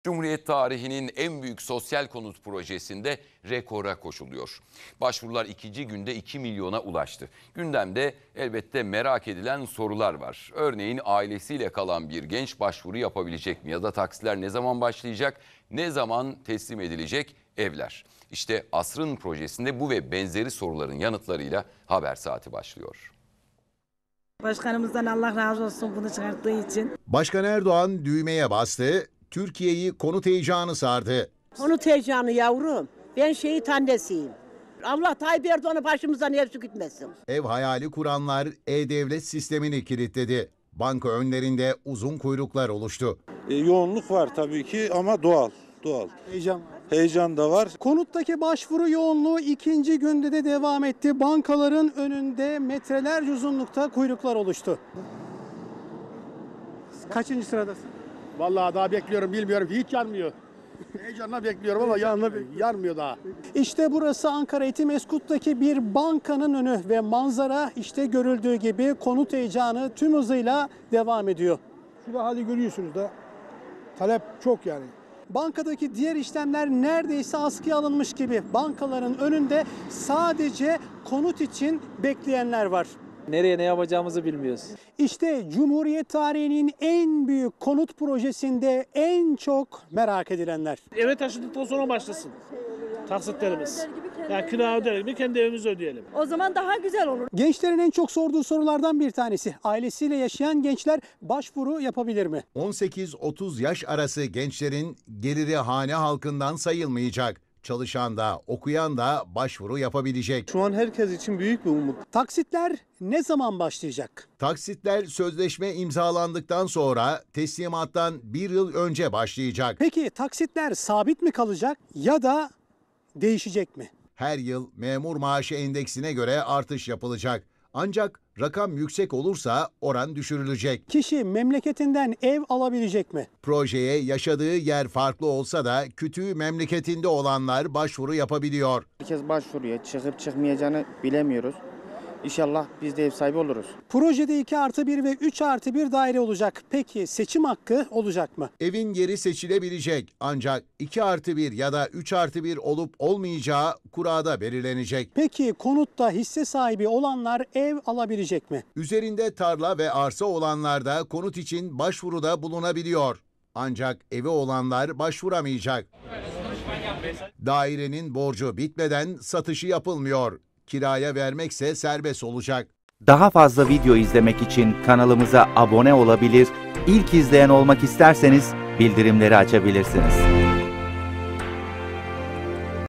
Cumhuriyet tarihinin en büyük sosyal konut projesinde rekora koşuluyor. Başvurular ikinci günde 2 milyona ulaştı. Gündemde elbette merak edilen sorular var. Örneğin ailesiyle kalan bir genç başvuru yapabilecek mi? Ya da taksitler ne zaman başlayacak? Ne zaman teslim edilecek evler? İşte Asrın projesinde bu ve benzeri soruların yanıtlarıyla Haber Saati başlıyor. Başkanımızdan Allah razı olsun bunu çıkarttığı için. Başkan Erdoğan düğmeye bastı, Türkiye'yi konut heyecanı sardı. Konut heyecanı yavrum. Ben şehit annesiyim. Allah Tayyip Erdoğan'ı başımızdan eksik etmesin. Ev hayali kuranlar e-devlet sistemini kilitledi. Banka önlerinde uzun kuyruklar oluştu. Yoğunluk var tabii ki ama doğal. Heyecan da var. Konuttaki başvuru yoğunluğu ikinci günde de devam etti. Bankaların önünde metrelerce uzunlukta kuyruklar oluştu. Kaçıncı sıradasın? Vallahi daha bekliyorum, bilmiyorum, hiç yanmıyor. Heyecanla bekliyorum ama yanmıyor daha. İşte burası Ankara Etimeskut'taki bir bankanın önü ve manzara işte görüldüğü gibi konut heyecanı tüm hızıyla devam ediyor. Şurada hali görüyorsunuz da talep çok yani. Bankadaki diğer işlemler neredeyse askıya alınmış gibi. Bankaların önünde sadece konut için bekleyenler var. Nereye ne yapacağımızı bilmiyoruz. İşte Cumhuriyet tarihinin en büyük konut projesinde en çok merak edilenler. Eve taşındıktan sonra başlasın taksitlerimiz. Yani kira ödeyelim mi, kendi evimizi ödeyelim. O zaman daha güzel olur. Gençlerin en çok sorduğu sorulardan bir tanesi. Ailesiyle yaşayan gençler başvuru yapabilir mi? 18-30 yaş arası gençlerin geliri hane halkından sayılmayacak. Çalışan da, okuyan da başvuru yapabilecek. Şu an herkes için büyük bir umut. Taksitler ne zaman başlayacak? Taksitler sözleşme imzalandıktan sonra teslimattan bir yıl önce başlayacak. Peki taksitler sabit mi kalacak ya da değişecek mi? Her yıl memur maaşı endeksine göre artış yapılacak. Ancak rakam yüksek olursa oran düşürülecek. Kişi memleketinden ev alabilecek mi? Projeye yaşadığı yer farklı olsa da kütüğü memleketinde olanlar başvuru yapabiliyor. Herkes başvuruyor. Çıkıp çıkmayacağını bilemiyoruz. İnşallah biz de ev sahibi oluruz. Projede 2+1 ve 3+1 daire olacak. Peki seçim hakkı olacak mı? Evin yeri seçilebilecek ancak 2+1 ya da 3+1 olup olmayacağı kurada belirlenecek. Peki konutta hisse sahibi olanlar ev alabilecek mi? Üzerinde tarla ve arsa olanlar da konut için başvuruda bulunabiliyor. Ancak evi olanlar başvuramayacak. Dairenin borcu bitmeden satışı yapılmıyor. Kiraya vermekse serbest olacak. Daha fazla video izlemek için kanalımıza abone olabilir, ilk izleyen olmak isterseniz bildirimleri açabilirsiniz.